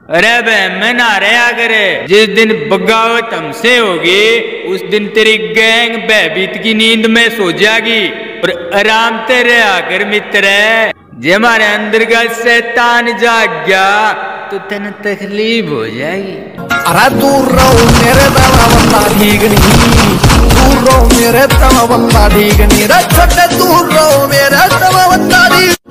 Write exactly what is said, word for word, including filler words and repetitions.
अरे मैं ना रहा करे, जिस दिन बगावत हमसे होगी उस दिन तेरी गैंग भयभीत की नींद में सो जाएगी और आराम से रहा कर मित्र। जे हमारे अंदर का शैतान जाग गया तो तेन तकलीफ हो जाएगी। अरे दूर रहो मेरे तवा बंदा ठीक नहीं, दूर रहो मेरे तवा बंदा ठीक नहीं, रे छोटे दूर रहो मेरे तवा बंदा ठीक।